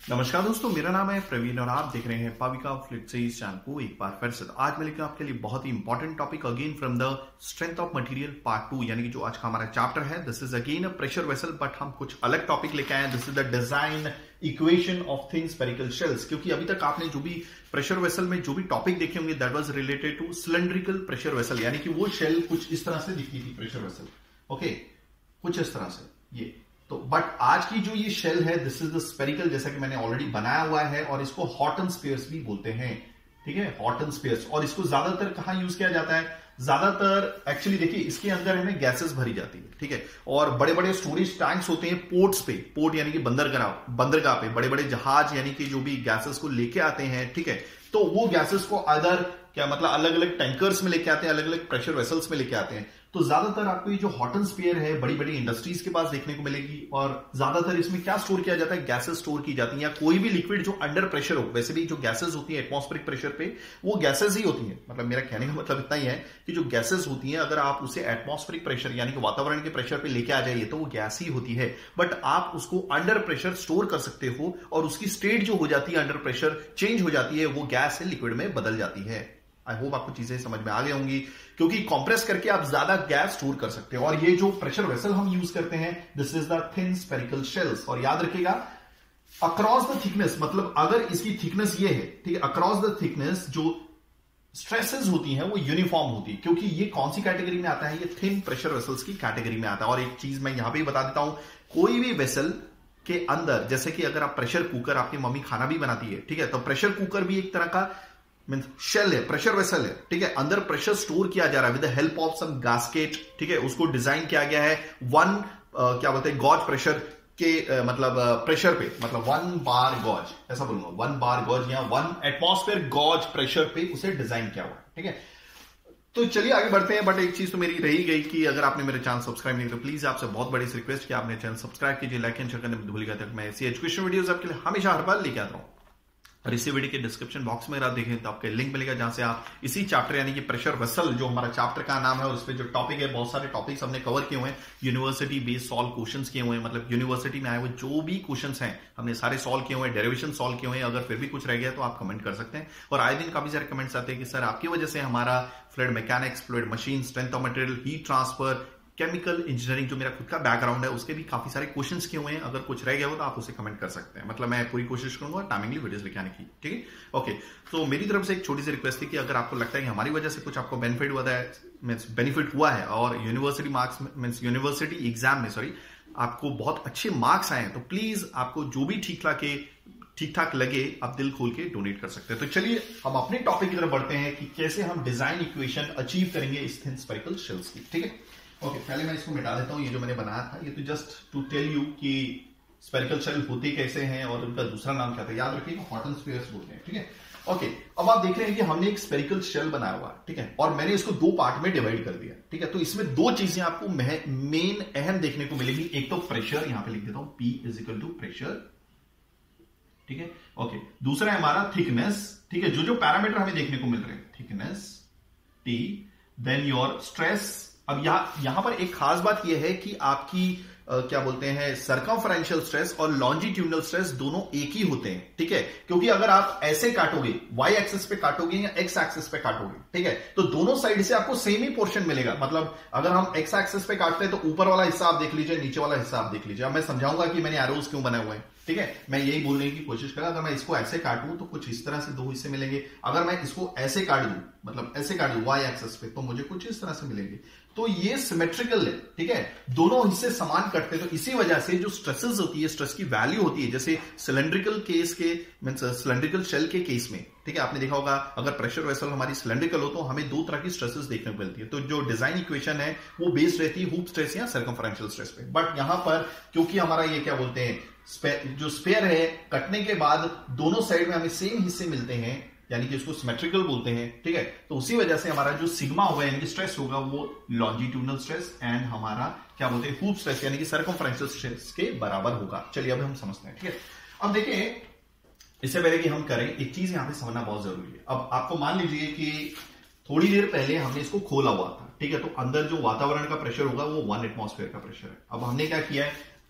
नमस्कार दोस्तों, मेरा नाम है प्रवीण और आप देख रहे हैं पाविका फ्लिटसेज चैनल को एक बार फिर से। आज मैं लेकर आपके लिए बहुत ही important topic again from the strength of material part 2, यानी कि जो आज का हमारा चैप्टर है। This is again a pressure vessel, but हम कुछ अलग टॉपिक लेके आए हैं। This is the design equation of thin spherical shells, क्योंकि अभी तक आपने जो भी प्रेशर वेसल में जो भी टॉपिक देखे होंगे that was related to cylindrical pressure vessel, यानी कि वो शेल कुछ इस तरह से दिखती थी प्रेशर वेसल। ओके, कुछ इस तरह से ये तो, बट आज की जो ये शेल है दिस इज द स्फेरिकल, जैसा कि मैंने ऑलरेडी बनाया हुआ है, और इसको हॉटन स्फीयर्स भी बोलते हैं। ठीक है, हॉटन स्फीयर्स। और इसको ज्यादातर कहां यूज किया जाता है? ज्यादातर एक्चुअली देखिए इसके अंदर है ना गैसेस भरी जाती है। ठीक है, और बड़े बड़े स्टोरेज टैंक्स होते हैं पोर्ट्स पे, पोर्ट यानी कि बंदरगाह पे बड़े बड़े जहाज यानी कि जो भी गैसेस को लेके आते हैं। ठीक है, तो वो गैसेस को अदर क्या मतलब अलग अलग टैंकर्स में लेके आते हैं, अलग अलग प्रेशर वेसल्स में लेके आते हैं। तो ज्यादातर आपको ये जो हॉटन स्फीयर है बड़ी बड़ी इंडस्ट्रीज के पास देखने को मिलेगी, और ज्यादातर इसमें क्या स्टोर किया जाता है? गैसेस स्टोर की जाती है, या कोई भी लिक्विड जो अंडर प्रेशर हो। वैसे भी जो गैसेस होती है एटमॉस्फेरिक प्रेशर पे वो गैसेस ही होती है। मतलब मेरा कहने का मतलब इतना ही है कि जो गैसेस होती है अगर आप उसे एटमॉस्फेरिक प्रेशर यानी कि वातावरण के प्रेशर पे लेके आ जाइए तो वो गैस ही होती है, बट आप उसको अंडर प्रेशर स्टोर कर सकते हो, और उसकी स्टेट जो हो जाती है अंडर प्रेशर चेंज हो जाती है, वो गैस से लिक्विड में बदल जाती है। आई होप आपको चीजें समझ में आ गई होंगी, क्योंकि कंप्रेस करके आप ज्यादा गैस स्टोर कर सकते हो। और ये जो प्रेशर वेसल हम यूज करते हैं this is the thin spherical shells. और याद रखिएगा अक्रॉस द थिकनेस, मतलब अगर इसकी थिकनेस ये है, ठीक है, अक्रॉस द थिकनेस जो स्ट्रेसेस होती हैं वो यूनिफॉर्म होती है, क्योंकि ये कौन सी कैटेगरी में आता है? ये थिन प्रेशर वेसल्स की कैटेगरी में आता है। और एक चीज मैं यहां पे बता देता हूं, कोई भी वेसल के अंदर, जैसे कि अगर आप प्रेशर कुकर, आपकी मम्मी खाना भी बनाती है, ठीक है, तो प्रेशर कुकर भी एक तरह का मीन्स शेल है, प्रेशर वेसल है। ठीक है, अंदर प्रेशर स्टोर किया जा रहा है with the help of some gasket. ठीक है, उसको डिजाइन किया गया है क्या बोलते हैं गॉज प्रेशर के मतलब प्रेशर पे, मतलब 1 बार गॉज, ऐसा बोलूंगा 1 बार गॉज या 1 एटमॉस्फेयर गॉज प्रेशर पे उसे डिजाइन किया हुआ है। ठीक है, तो चलिए आगे बढ़ते हैं। बट एक चीज तो मेरी रही गई कि अगर आपने मेरे चैनल सब्सक्राइब नहीं किया तो प्लीज आपसे बहुत बड़ी रिक्वेस्ट कि आपने चैनल सब्सक्राइब कीजिए, लाइक एंड शेयर करने में भूलिएगा, तक मैं ऐसी एजुकेशन वीडियोस आपके लिए हमेशा हर बार लेके आता हूं। और इसी वीडियो के डिस्क्रिप्शन बॉक्स में अगर आप देखें तो आपको लिंक मिलेगा जहां से आप इसी चैप्टर यानी कि प्रेशर वेसल, जो हमारा चैप्टर का नाम है, और उस पर जो टॉपिक है, बहुत सारे टॉपिक्स हमने कवर किए हुए हैं, यूनिवर्सिटी बेस्ड सॉल्व क्वेश्चंस किए हुए हैं, मतलब यूनिवर्सिटी में आए हुए जो भी क्वेश्चंस हैं हमने सारे सॉल्व किए हुए हैं, डेरिवेशन सॉल्व किए हुए हैं। अगर फिर भी कुछ रह गया तो आप कमेंट कर सकते हैं। और आए दिन काफी सारे कमेंट्स आते हैं कि सर आपकी वजह से हमारा fluid mechanics, fluid machine, strength of material, heat transfer, chemical engineering, जो मेरा खुद का बैकग्राउंड है, उसके भी काफी सारे क्वेश्चंस किए हुए हैं। अगर कुछ रह गया हो तो आप उसे कमेंट कर सकते हैं। मतलब मैं पूरी कोशिश करूंगा टाइमिंगली वीडियोस लेके आने की। ठीक है, ओके। तो मेरी तरफ से एक छोटी सी रिक्वेस्ट थी कि अगर आपको लगता है कि हमारी वजह से कुछ आपको बेनिफिट हुआ है और university marks means university exam में आपको बहुत अच्छे मार्क्स आए हैं, तो प्लीज आपको जो भी ठीक ठाक लगे आप दिल खोल के डोनेट कर सकते हैं। तो चलिए हम अपने टॉपिक की तरफ बढ़ते हैं कि कैसे हम डिजाइन इक्वेशन अचीव करेंगे इस थिन स्फेरिकल शेल्स की। ठीक है, ओके, पहले मैं इसको मिटा देता हूं। ये जो मैंने बनाया था ये तो जस्ट टू टेल यू कि स्फेरिकल शेल होते कैसे हैं और उनका दूसरा नाम क्या था। याद रखिएगा हॉटन स्फीयर्स बोलते हैं। ठीक है, ओके। अब आप देख रहे हैं कि हमने एक स्फेरिकल शेल बनाया हुआ है, ठीक है, और मैंने इसको 2 पार्ट में डिवाइड कर दिया। ठीक है, तो इसमें 2 चीजें आपको मेन अहम देखने को मिलेगी। एक तो प्रेशर, यहां पे लिख देता हूं P = प्रेशर। ठीक है, ओके। दूसरा है हमारा थिकनेस। ठीक है, जो पैरामीटर हमें देखने को मिल रहे हैं, thickness T, then your stress. अब यहां पर एक खास बात यह है कि आपकी क्या बोलते हैं सर्कमफरेंशियल स्ट्रेस और लॉन्जिट्यूडनल स्ट्रेस दोनों एक ही होते हैं। ठीक है, क्योंकि अगर आप ऐसे काटोगे, वाई एक्सिस पे काटोगे या एक्स एक्सिस पे काटोगे, ठीक है, तो दोनों साइड से आपको सेम ही पोर्शन मिलेगा। मतलब अगर हम एक्स एक्सिस पे काटते हैं तो ऊपर वाला हिस्सा आप देख लीजिए, नीचे वाला हिस्सा आप देख लीजिए। अब मैं समझाऊंगा कि मैंने एरोज क्यों बनाए हुए हैं। ठीक है, मैं यही बोलने की कोशिश करा, अगर मैं इसको ऐसे काटूं तो कुछ इस तरह से 2 हिस्से मिलेंगे। अगर मैं इसको ऐसे काट दूं, मतलब ऐसे काट दूं वाई एक्सिस पे, तो मुझे कुछ इस तरह से मिलेंगे। तो ये सिमेट्रिकल है। ठीक है, दोनों हिस्से समान कटते हैं, तो इसी वजह से जो स्ट्रेसेस होती है, स्ट्रेस की वैल्यू होती है, जैसे सिलेंड्रिकल केस के मींस सिलेंड्रिकल शेल के केस में, ठीक है, आपने देखा होगा अगर प्रेशर वेसल हमारी सिलेंड्रिकल हो तो हमें 2 तरह की स्ट्रेसेस देखने को मिलती है। तो जो डिजाइन इक्वेशन है वो बेस्ड रहती है हूप स्ट्रेस या सर्कमफरेंशियल स्ट्रेस पे। बट यहां पर क्योंकि हमारा ये क्या बोलते हैं जो स्फेयर है, कटने के बाद दोनों साइड में हमें सेम हिस्से मिलते हैं, यानी कि उसको सिमेट्रिकल बोलते हैं। ठीक है, तो उसी वजह से हमारा जो सिग्मा होगा यानी कि स्ट्रेस होगा वो लॉन्जिट्यूडनल स्ट्रेस एंड हमारा क्या बोलते हैं हूप स्ट्रेस यानी कि सर्कमफरेंशियल स्ट्रेस के बराबर होगा। चलिए अब हम समझते हैं। ठीक है, अब देखिए इससे पहले कि हम करें एक चीज यहां पे समझना बहुत जरूरी है। अब आपको मान लीजिए कि थोड़ी देर पहले हमने इसको खोला हुआ था, ठीक है, तो अंदर जो वातावरण का प्रेशर होगा वो 1 एटमॉस्फेयर का प्रेशर है। अब हमने क्या किया है,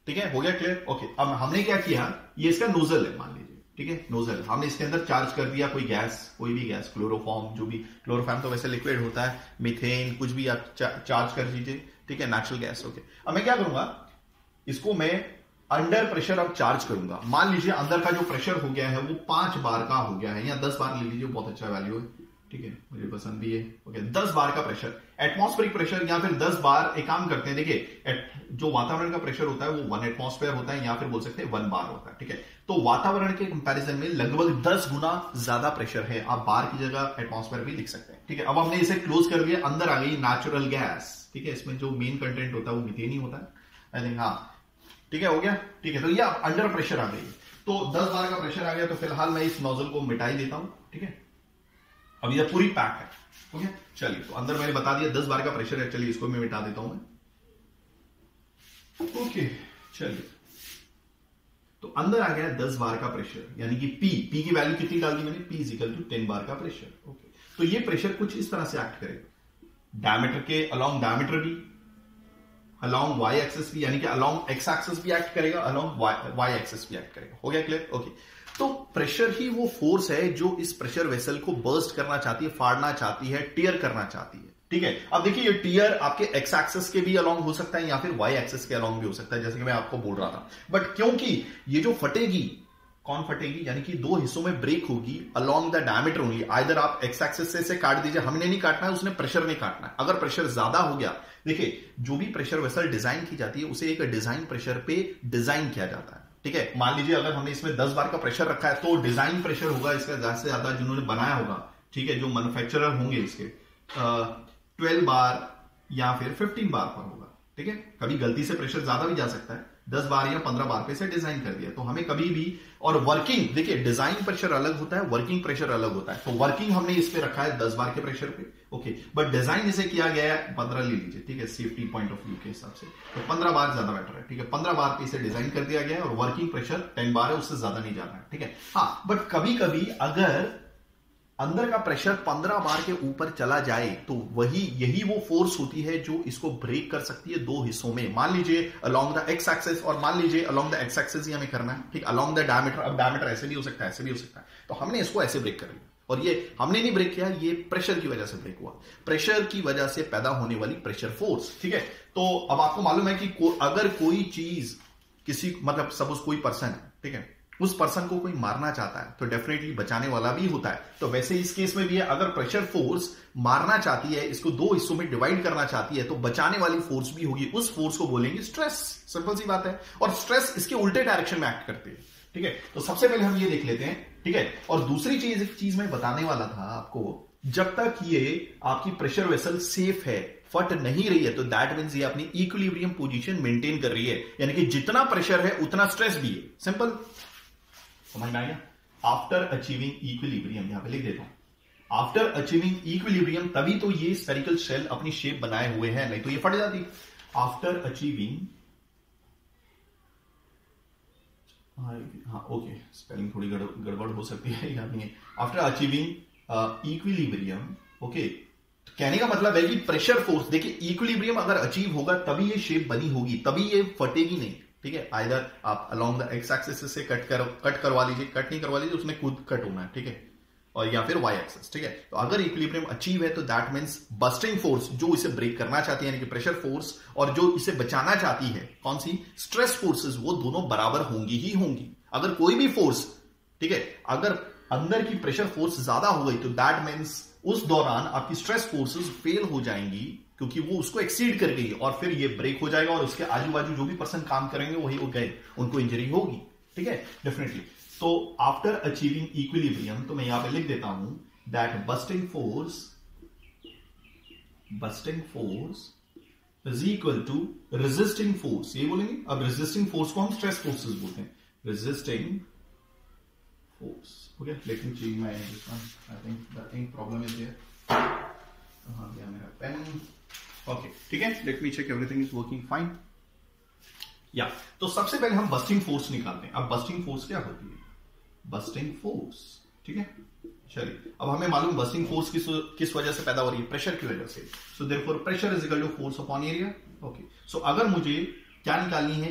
ठीक है, हो गया क्लियर? ओके, अब हमने क्या किया, ये इसका नोजल है मान लीजिए, ठीक है, नोजल हमने इसके अंदर चार्ज कर दिया कोई गैस, कोई भी गैस, क्लोरोफॉर्म, जो भी, क्लोरोफॉर्म तो वैसे लिक्विड होता है, मीथेन, कुछ भी आप चार्ज कर दीजिए, ठीक है, नेचुरल गैस। ओके, अब मैं क्या करूंगा, इसको मैं अंडर प्रेशर अब चार्ज करूंगा। मान लीजिए अंदर का जो प्रेशर हो गया है वो 5 बार का हो गया है, या 10 बार ले लीजिए, बहुत अच्छा वैल्यू है, ठीक है, मुझे पसंद भी है। ओके, 10 बार का प्रेशर, एटमॉस्फेरिक प्रेशर, या फिर 10 बार, एक काम करते हैं, देखिए जो वातावरण का प्रेशर होता है वो 1 एटमॉस्फेयर होता है, या फिर बोल सकते हैं 1 बार होता है, ठीक है। तो वातावरण के कंपैरिजन में लगभग 10 गुना ज्यादा प्रेशर है, आप बार की जगह एटमॉस्फेयर भी लिख सकते हैं, ठीक है। अब हमने इसे क्लोज कर दिया, अंदर आ गई नेचुरल गैस, ठीक है, इसमें जो मेन कंटेंट होता है वो मीथेन ही होता है, आई थिंक, हाँ, ठीक है, हो गया, ठीक है। तो ये अंडर प्रेशर आ गई, तो 10 बार का प्रेशर आ गया, तो फिलहाल मैं इस नोजल को मिटा ही देता हूं, ठीक है। अब ये पूरी पैक है, ओके, चलिए, तो अंदर मैंने बता दिया 10 बार का प्रेशर है, चलिए इसको मैं मिटा देता हूं मैं, ओके, चलिए, तो अंदर आ गया 10 बार का प्रेशर, यानी कि पी की वैल्यू कितनी डाल दी मैंने, P = 10 बार का प्रेशर, ओके। तो ये प्रेशर कुछ इस तरह से एक्ट करेगा, डायमीटर के अलोंग डायमीटर भी, अलोंग वाई एक्सिस भी, यानी कि अलोंग एक्स एक्सिस भी एक्ट करेगा, अलोंग वाई एक्सिस भी एक्ट करेगा, हो गया क्लियर? ओके, तो प्रेशर ही वो फोर्स है जो इस प्रेशर वेसल को बर्स्ट करना चाहती है, फाड़ना चाहती है, टियर करना चाहती है, ठीक है। अब देखिए ये टियर आपके एक्स एक्सिस के भी अलोंग हो सकता है, या फिर वाई एक्सिस के अलोंग भी हो सकता है, जैसे कि मैं आपको बोल रहा था। बट क्योंकि ये जो फटेगी, कौन फटेगी, यानी कि 2 हिस्सों में ब्रेक होगी along the diameter only, either आप एक्स एक्सिस से इसे काट दीजिए, हमने नहीं काटना है, उसने प्रेशर में काटना है। अगर प्रेशर ज्यादा हो गया, देखिए जो भी प्रेशर वेसल डिजाइन की जाती है उसे एक डिजाइन प्रेशर पे डिजाइन किया जाता है, ठीक है। मान लीजिए अगर हमने इसमें 10 बार का प्रेशर रखा है, तो डिजाइन प्रेशर होगा इसका ज्यादा से ज्यादा, जिन्होंने बनाया होगा, ठीक है, जो मैन्युफैक्चरर होंगे इसके, 12 बार या फिर 15 बार पर होगा, ठीक है। कभी गलती से प्रेशर ज्यादा भी जा सकता है, 10 बार या 15 बार पे से डिजाइन कर दिया, तो हमें कभी भी, और वर्किंग, देखिए डिजाइन प्रेशर अलग होता है, वर्किंग प्रेशर अलग होता है, तो वर्किंग हमने इस पे रखा है 10 बार के प्रेशर पे, ओके, बट डिजाइन इसे किया गया है 15 ले लीजिए, ठीक है, सेफ्टी पॉइंट ऑफ व्यू के हिसाब से, तो 15 बार ज्यादा बेटर है, ठीक है, 15 बार पे इसे डिजाइन कर दिया गया है, और वर्किंग प्रेशर 10 बार है, उससे ज्यादा नहीं जाना है, ठीक है। हाँ, बट कभी कभी अगर अंदर का प्रेशर 15 बार के ऊपर चला जाए, तो यही वो फोर्स होती है जो इसको ब्रेक कर सकती है 2 हिस्सों में। मान लीजिए अलोंग द एक्स एक्सिस, और मान लीजिए अलोंग द एक्स एक्सिस ही हमें करना है, ठीक, अलोंग द डायमीटर, अब डायमीटर ऐसे भी हो सकता है, ऐसे भी हो सकता है, तो हमने इसको ऐसे ब्रेक कर लिया, और ये हमने नहीं ब्रेक किया, ये प्रेशर की वजह से ब्रेक हुआ, प्रेशर की वजह से पैदा होने वाली प्रेशर फोर्स, ठीक है। तो अब आपको मालूम है कि अगर कोई चीज किसी, मतलब सपोज कोई पर्सन है, ठीक है, उस पर्सन को कोई मारना चाहता है, तो डेफिनेटली बचाने वाला भी होता है, तो वैसे इस केस में भी है, अगर प्रेशर फोर्स मारना चाहती है, इसको 2 हिस्सों में डिवाइड करना चाहती है, तो बचाने वाली फोर्स भी होगी, उस फोर्स को बोलेंगे स्ट्रेस, सिंपल सी बात है, और स्ट्रेस इसके उल्टे डायरेक्शन में एक्ट करते हैं, ठीक है। तो सबसे पहले हम ये देख लेते हैं, ठीक है। और दूसरी चीज, एक चीज मैं बताने वाला था आपको, जब तक ये आपकी प्रेशर वेसल सेफ है, फट नहीं रही है, तो दैट मींस ये अपनी इक्विलिब्रियम पोजीशन मेंटेन कर रही है, यानी कि जितना प्रेशर है उतना स्ट्रेस भी है, सिंपल, समझ में आएगा। आफ्टर अचीविंग इक्विलिब्रियम, यहां पे लिख देता हूं, आफ्टर अचीविंग इक्विलिब्रियम, तभी तो ये स्फेरिकल शेल अपनी शेप बनाए हुए हैं, नहीं तो ये फट जाती। आफ्टर अचीविंग, हाँ ओके, स्पेलिंग थोड़ी गड़बड़ हो सकती है, याद नहीं है। आफ्टर अचीविंग इक्विलिब्रियम, ओके, कहने का मतलब है कि प्रेशर फोर्स, देखिए इक्विलिब्रियम अगर अचीव होगा तभी ये शेप बनी होगी, तभी ये फटेगी नहीं, ठीक है। आइदर आप अलोंग द एक्स एक्सिस से कट करवा लीजिए, कट नहीं करवा लीजिए, उसने खुद कट होना है, ठीक है, और या फिर वाई एक्सिस, ठीक है। तो अगर इक्विलिब्रियम अचीव है, तो दैट मींस बस्टिंग फोर्स जो इसे ब्रेक करना चाहती है, यानी कि प्रेशर फोर्स, और जो इसे बचाना चाहती है, कौन सी, स्ट्रेस फोर्सेस, वो दोनों बराबर होंगी ही होंगी। अगर कोई भी फोर्स, ठीक है, अगर अंदर की प्रेशर फोर्स ज्यादा हो गई, तो दैट मींस उस दौरान आपकी स्ट्रेस फोर्सेस फेल हो जाएंगी, क्योंकि वो उसको एक्सीड कर गई, और फिर ये ब्रेक हो जाएगा, और उसके आजू बाजू जो भी पर्सन काम करेंगे वही वो गए, उनको इंजरी होगी, ठीक है, डेफिनेटली। तो आफ्टर अचीविंग इक्विलिब्रियम, तो मैं यहां पे लिख देता हूं that bursting force is equal to resisting force, ये बोलेंगे। अब रेजिस्टिंग फोर्स को हम स्ट्रेस फोर्सेस बोलते हैं, resisting force, okay. Let me change my this one, I think the ink problem is there, कहां गया मेरा पेन, ओके, ठीक है, let me check everything is working fine, yeah. तो सबसे पहले हम बस्टिंग फोर्स निकालते हैं। अब बस्टिंग फोर्स क्या होती है, बस्टिंग फोर्स, ठीक है, चलिए। अब हमें मालूम बस्टिंग फोर्स किस वजह से पैदा हो रही है, प्रेशर की वजह से, so therefore pressure is equal to force upon area, okay. So अगर मुझे क्या निकालनी है,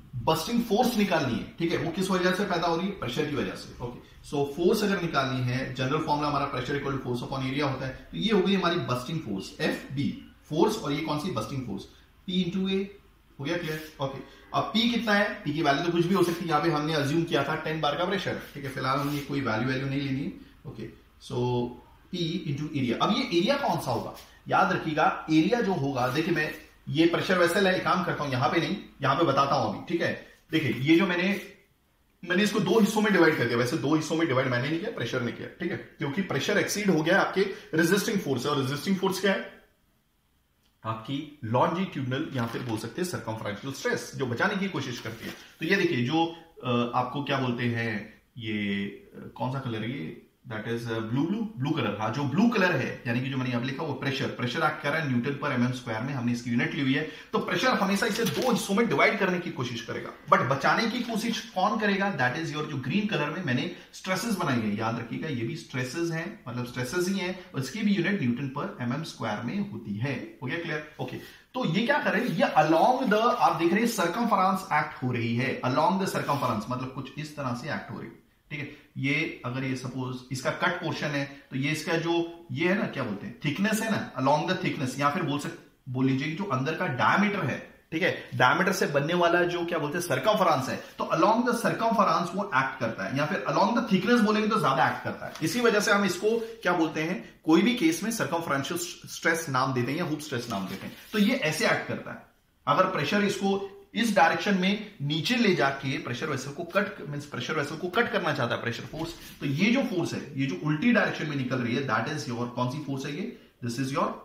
बस्टिंग फोर्स निकालनी है, ठीक है, वो किस वजह से पैदा हो रही है, प्रेशर की वजह से। ओके, सो फोर्स अगर निकालनी है, जनरल फॉर्मूला हमारा pressure equal to force upon area होता है, तो ये हो गई हमारी bursting force, F B force, और ये कौन सी bursting force, P into A. हो गया क्लियर? ओके, अब पी कितना है, पी की वैल्यू तो कुछ भी हो सकती है, यहाँ पे हमने अज्यूम किया था 10 बार का प्रेशर, ठीक है, फिलहाल हमने कोई वैल्यू नहीं लेनी है। Okay, so P into area. अब ये एरिया कौन सा होगा, याद रखिएगा, एरिया जो होगा, देखिए मैं ये प्रेशर वेसल है, एक काम करता हूं, यहां पे नहीं, यहां पे बताता हूं अभी, ठीक है। देखिए ये जो मैंने इसको दो हिस्सों में डिवाइड कर दिया, वैसे दो हिस्सों में डिवाइड मैंने नहीं किया, प्रेशर ने किया, ठीक है, क्योंकि प्रेशर एक्सीड हो गया आपके रेजिस्टिंग फोर्स है, और रेजिस्टिंग फोर्स क्या है, आपकी लॉन्जिट्यूडनल, यहां पे बोल सकते हैं सर्कमफ्रेंशियल स्ट्रेस, जो बचाने की कोशिश करती है। तो ये देखिए जो आपको क्या बोलते हैं, ये कौन सा कलर है, ये दैट इज ब्लू कलर। हाँ, जो ब्लू कलर है, यानी कि जो मैंने यहाँ लिखा वो प्रेशर एक्ट कर रहा है न्यूटन पर mm स्क्वायर में, हमने इसकी यूनिट ली हुई है। तो प्रेशर हमेशा इसे दो हिस्सों में डिवाइड करने की कोशिश करेगा, बट बचाने की कोशिश कौन करेगा, दैट इज योर, जो ग्रीन कलर में मैंने स्ट्रेसेस बनाई है, याद रखिएगा ये भी स्ट्रेसेस हैं, मतलब स्ट्रेसेस ही हैं, और इसकी भी यूनिट न्यूटन पर mm स्क्वायर में होती है। हो गया क्लियर? ओके, तो ये क्या कर रहे हैं, ये अलोंग द, आप देख रहे हैं सर्कमफरेंस एक्ट हो रही है, अलोंग द सर्कमफरेंस, मतलब कुछ इस तरह से एक्ट हो रही है, ठीक है। ये अगर ये सपोज इसका कट पोर्शन है, तो ये इसका जो ये है ना, क्या बोलते हैं, थिकनेस है ना, अलोंग द थिकनेस, या फिर बोल लीजिए जो अंदर का डायमीटर है, ठीक है, डायमीटर से बनने वाला जो क्या बोलते हैं सर्कमफरेंस है, तो अलोंग द सर्कमफरेंस वो एक्ट करता है, या फिर अलोंग द थिकनेस बोलेंगे तो ज्यादा एक्ट करता है। इसी वजह से हम इसको क्या बोलते हैं, कोई भी केस में सर्कमफरेंशियल स्ट्रेस नाम देते हैं या हुप स्ट्रेस नाम देते हैं। तो ये ऐसे एक्ट करता है, अगर प्रेशर इसको इस डायरेक्शन में नीचे ले जाके प्रेशर वेसल को कट करना चाहता है प्रेशर फोर्स, तो ये जो फोर्स है, ये जो उल्टी डायरेक्शन में निकल रही है, दैट इज योर, कौन सी फोर्स है ये, this is your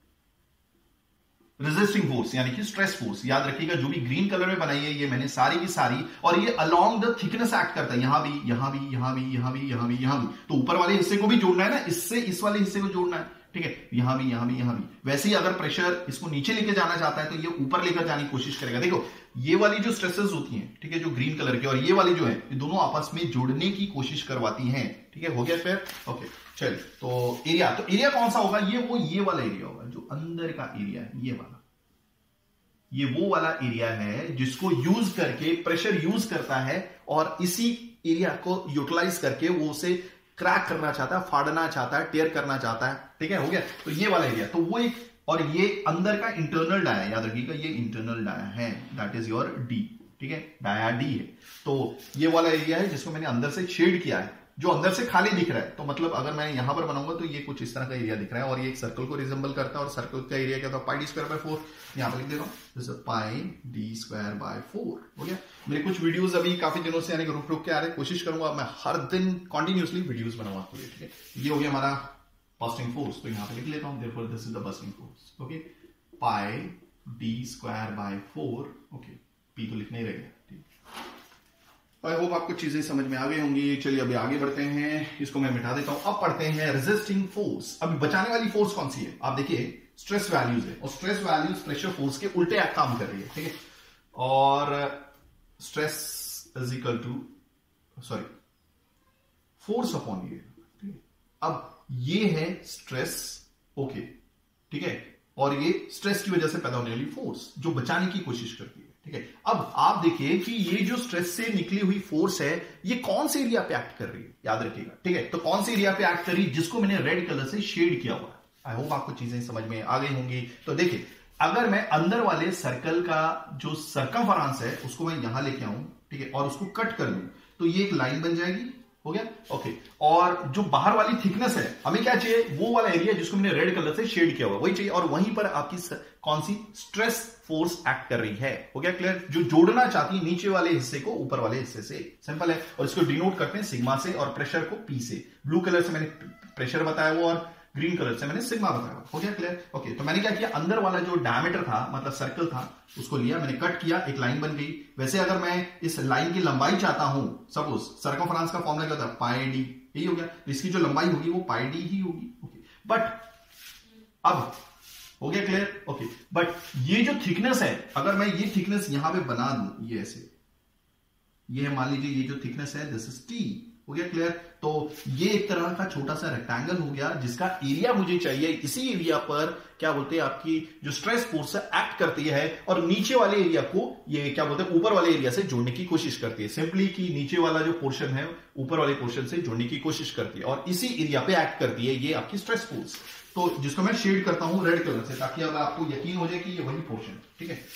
resisting force, यानी कि स्ट्रेस फोर्स। याद रखिएगा जो भी ग्रीन कलर में बनाई है ये मैंने सारी की सारी, और ये अलोंग द थिकनेस एक्ट करता है, यहां भी, यहां भी, यहां भी, यहां भी, यहां भी, यहां भी, तो ऊपर वाले हिस्से को भी जोड़ना है ना, इससे इस वाले हिस्से को जोड़ना है, ठीक है, यहां भी, यहां भी, यहां भी। वैसे ही अगर प्रेशर इसको नीचे लेके जाना चाहता है, तो ये ऊपर लेकर जाने की कोशिश करेगा। देखो ये वाली जो स्ट्रेसेस होती हैं, ठीक है, जो ग्रीन कलर की, और ये वाली जो है, ये दोनों आपस में जुड़ने की कोशिश करवाती हैं, ठीक है। हो गया फिर? ओके, चलिए, तो एरिया कौन सा होगा, ये वाला एरिया होगा, जो अंदर का एरिया है, ये वो वाला एरिया है जिसको यूज करके प्रेशर यूज करता है, और इसी एरिया को यूटिलाइज करके वो उसे क्रैक करना चाहता है, फाड़ना चाहता है, टेयर करना चाहता है, ठीक है। हो गया? तो ये वाला एरिया, तो वो एक, और ये अंदर का इंटरनल डाया, याद रखिएगा ये इंटरनल डाया है, दैट इज योर डी, ठीक है, डाया डी है। तो ये वाला एरिया है जिसको मैंने अंदर से शेड किया है, जो अंदर से खाली दिख रहा है, तो मतलब अगर मैं यहां पर बनाऊंगा तो ये कुछ इस तरह का एरिया दिख रहा है, और ये एक सर्कल को रिजेंबल करता है, और सर्कल का एरिया क्या था, पाई डी स्क्वायर बाय 4, यहां पर लिख दे रहा हूं, पाई डी स्क्वायर बाय 4। हो गया? मेरे कुछ वीडियोस अभी काफी दिनों से यानी रुक के आ रहे, कोशिश करूंगा मैं हर दिन कॉन्टिन्यूसली वीडियोस बनाऊंगा आपके लिए, ठीक है। ये हो गया हमारा बस्टिंग फोर्स, तो यहां पे लिख लेता हूं, therefore this is the bursting force. Okay, pi D square by 4। Okay, P तो लिखने ही रहेगा, ठीक। आई होप आपको चीजें समझ में आ गई होंगी। चलिए अभी आगे बढ़ते हैं, इसको मैं मिटा देता हूं। अब पढ़ते हैं रेजिस्टिंग फोर्स। अभी बचाने वाली फोर्स कौन सी है, आप देखिए स्ट्रेस वैल्यूज है, और स्ट्रेस वैल्यूज प्रेशर फोर्स के उल्टे काम कर रही है, ठीक है। और stress is equal to force upon area, ठीक है। अब ये है स्ट्रेस, ओके, ठीक है, और ये स्ट्रेस की वजह से पैदा होने वाली फोर्स जो बचाने की कोशिश करती है, ठीक है। अब आप देखिए कि ये जो स्ट्रेस से निकली हुई फोर्स है, ये कौन से एरिया पे एक्ट कर रही है, याद रखिएगा, ठीक है। तो कौन से एरिया पे एक्ट कर रही है, जिसको मैंने रेड कलर से शेड किया हुआ है। आई होप आपको चीजें समझ में आ गई होंगी। तो देखिए, अगर मैं अंदर वाले सर्कल का जो सर्कमफरेंस है उसको मैं यहां लेके आऊं, ठीक है, और उसको कट कर लूं, तो ये एक लाइन बन जाएगी। हो गया? ओके, और जो बाहर वाली थिकनेस है, हमें क्या चाहिए, वो वाला एरिया जिसको मैंने रेड कलर से शेड किया हुआ वही चाहिए, और वहीं पर आपकी कौन सी स्ट्रेस फोर्स एक्ट कर रही है। हो गया क्लियर? जो जोड़ना चाहती है नीचे वाले हिस्से को ऊपर वाले हिस्से से, सिंपल है। और इसको डिनोट करते हैं सिग्मा से, और प्रेशर को पी से। ब्लू कलर से मैंने प्रेशर बताया वो, और ग्रीन कलर से मैंने सिग्मा बताया। हो गया क्लियर? ओके, तो मैंने क्या किया, अंदर वाला जो डायमीटर था, मतलब सर्कल था, उसको लिया, मैंने कट किया, एक लाइन बन गई। वैसे अगर मैं इस लाइन की लंबाई चाहता हूं, सपोज सर्कमफरेंस का फॉर्मूला क्या होता है, पाई डी, यही हो गया। तो इसकी जो लंबाई होगी वो पाई डी ही होगी। ओके, बट अब हो गया क्लियर? ओके, बट ये जो थिकनेस है, अगर मैं ये थिकनेस यहां पे बना दूं, ये ऐसे, ये मान लीजिए ये जो थिकनेस है, दिस इज टी, हो गया क्लियर? तो ये एक तरह का छोटा सा रेक्टेंगल हो गया जिसका एरिया मुझे चाहिए। इसी एरिया पर क्या बोलते हैं आपकी जो स्ट्रेस फोर्स है एक्ट करती है और नीचे वाले एरिया को ये क्या बोलते हैं ऊपर वाले एरिया से जोड़ने की कोशिश करती है। सिंपली कि नीचे वाला जो पोर्शन है ऊपर वाले पोर्शन से जोड़ने की कोशिश करती है और इसी एरिया पे एक्ट करती है ये आपकी स्ट्रेस फोर्स। तो जिसको मैं शेड करता हूं रेड कलर से ताकि अब आपको यकीन हो जाए कि ये वही पोर्शन, ठीक है।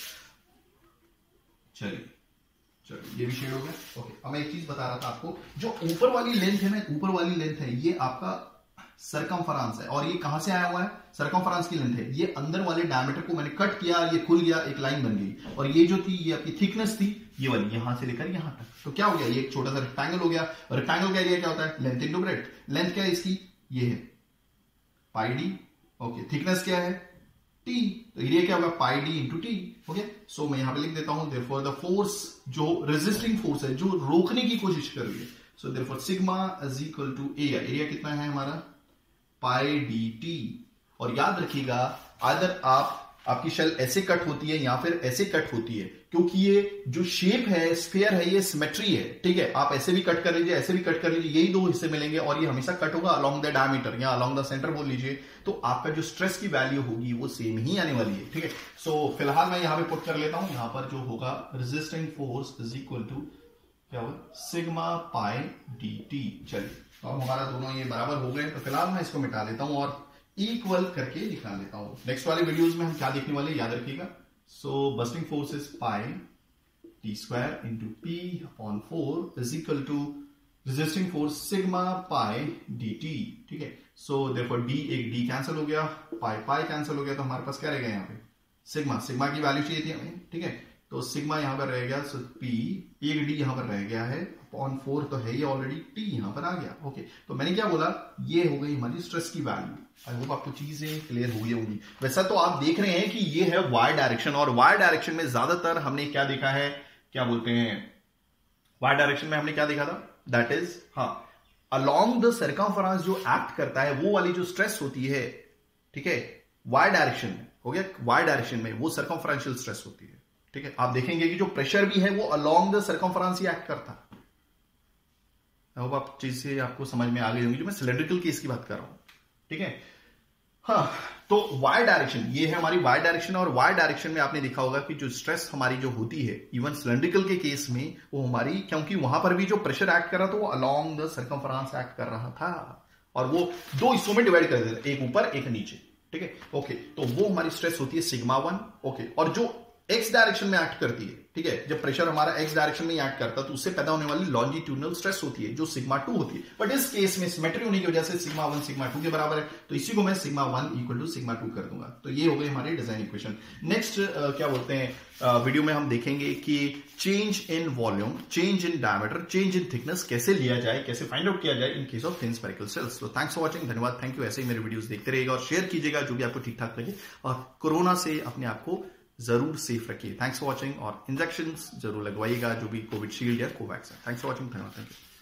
चलिए ये भी शेड हो गया। ओके, अब मैं एक चीज बता रहा था आपको, जो ऊपर वाली लेंथ है ना, ऊपर वाली लेंथ है ये आपका सरकमफेरेंस है और ये कहां से आया हुआ है? सरकमफेरेंस की लेंथ है। ये अंदर वाले डायमीटर को मैंने कट किया, ये खुल गया, एक लाइन बन गई और ये जो थी ये आपकी थिकनेस थी ये वाली, यहां से लेकर यहां तक। तो क्या हो गया? ये एक छोटा सा रेक्टेंगल हो गया और रेक्टेंगल का एरिया क्या होता है? Length into breadth. लेंथ क्या है इसकी? ये है पाई डी। ओके, थिकनेस क्या है? टी। तो एरिया क्या होगा? Pi D into T. Okay, so मैं यहां पे लिख देता हूं देयरफॉर द फोर्स, जो रेजिस्टिंग फोर्स है, जो रोकने की कोशिश कर रही है, so therefore sigma is equal to area. Area कितना है हमारा? Pi D T. और याद रखिएगा अगर आपकी शेल ऐसे कट होती है या फिर ऐसे कट होती है, क्योंकि ये जो शेप है स्फीयर है, ये सिमेट्री है, ठीक है। आप ऐसे भी कट कर लीजिए, ऐसे भी कट कर लीजिए, यही दो हिस्से मिलेंगे और ये हमेशा कट होगा अलोंग द डायमीटर या अलोंग द सेंटर बोल लीजिए, तो आपका जो स्ट्रेस की वैल्यू होगी वो सेम ही आने वाली है, ठीक है। सो फिलहाल मैं यहां पे पुट कर लेता हूं, यहां पर जो होगा resisting force is equal to क्या होगा? Sigma pi D T. चलिए, तो अब हमारा दोनों ये बराबर हो गए, तो फिलहाल मैं इसको मिटा देता हूं और इक्वल करके लिखा लेता हूं। नेक्स्ट वाले वीडियोस में हम क्या देखने वाले याद रखिएगा। So bursting force is pi T square into P upon 4 is equal to resisting force sigma pi D T, ठीक है। सो देयरफॉर डी, एक डी कैंसिल हो गया, पाई पाई कैंसिल हो गया, तो हमारे पास क्या रह गया यहाँ पे? सिग्मा। सिग्मा की वैल्यू चाहिए थी हमें, ठीक है। तो सिग्मा यहां पर रह गया, सो पी, एक डी यहां पर रह गया है अपॉन 4 तो है ये ऑलरेडी, टी यहां पर आ गया। ओके, तो मैंने क्या बोला? ये हो गई हमारी स्ट्रेस की वैल्यू। आई होप आपको चीजें क्लियर हुई होंगी। वैसा तो आप देख रहे हैं कि ये है वाई डायरेक्शन और वाई डायरेक्शन में ज्यादातर हमने क्या देखा है, क्या बोलते हैं, वाई डायरेक्शन में हमने क्या देखा था? That is along the circumference जो एक्ट करता है वो वाली जो स्ट्रेस होती है, ठीक है, वाई डायरेक्शन में हो गया। वाई डायरेक्शन में वो सर्कमफेरेंशियल स्ट्रेस होती है, ठीक है। आप देखेंगे कि जो प्रेशर भी है वो अलोंग द सर्कमफेरेंस ही एक्ट करता है। आई होप आप चीज से आपको समझ में आ गई होंगी, जो मैं सिलेंड्रिकल केस की बात कर रहा हूं, ठीक है। हाँ, तो वाई डायरेक्शन ये है हमारी वाई डायरेक्शन और वाई डायरेक्शन में आपने देखा होगा कि जो स्ट्रेस हमारी जो होती है इवन सिलेंड्रिकल के केस में वो हमारी, क्योंकि वहां पर भी जो प्रेशर एक्ट कर रहा था वो अलोंग द सर्कमफेरेंस एक्ट कर रहा था और वो दो हिस्सों में डिवाइड कर देता, एक ऊपर एक नीचे, ठीक है। ओके, तो वो हमारी स्ट्रेस होती है सिग्मा 1। ओके, और जो एक्स डायरेक्शन में एक्ट करती है, ठीक है, जब प्रेशर हमारा एक्स डायरेक्शन में एक्ट करता है तो उससे पैदा होने वाली लॉन्जिट्यूडनल स्ट्रेस होती है जो सिग्मा 2 होती है। बट इस केस में सिमेट्री होने की वजह से सिग्मा 1 सिग्मा 2 के बराबर है, तो इसी को मैं सिग्मा 1 इक्वल टू सिग्मा 2 कर दूंगा। तो ये हो गई हमारी डिजाइन इक्वेशन। नेक्स्ट क्या बोलते हैं वीडियो में हम देखेंगे कि change in volume, change in diameter, change in thickness कैसे लिया जाए, कैसे फाइंड आउट किया जाए in case of thin spherical shells. तो थैंक्स फॉर वॉचिंग, धन्यवाद, थैंक यू। ऐसे ही मेरे वीडियोस देखते रहिएगा और शेयर कीजिएगा जो भी आपको ठीक ठाक लगे और कोरोना से अपने आप को जरूर सेफ रखिए। थैंक्स फॉर वॉचिंग और इंजेक्शंस जरूर लगवाइएगा, जो भी कोविड शील्ड या कोवैक्स है। थैंक्स फॉर वॉचिंग, धन्यवाद, थैंक यू।